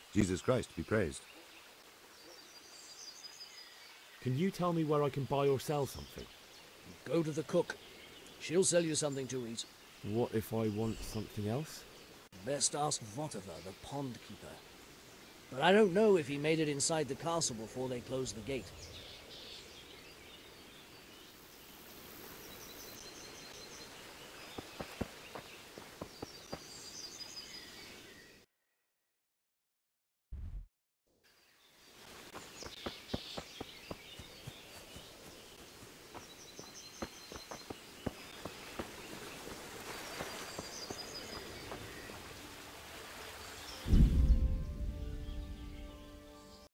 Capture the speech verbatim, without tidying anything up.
Jesus Christ be praised. Can you tell me where I can buy or sell something? Go to the cook. She'll sell you something to eat. What if I want something else? Best ask Votiver, the pond keeper. But I don't know if he made it inside the castle before they closed the gate.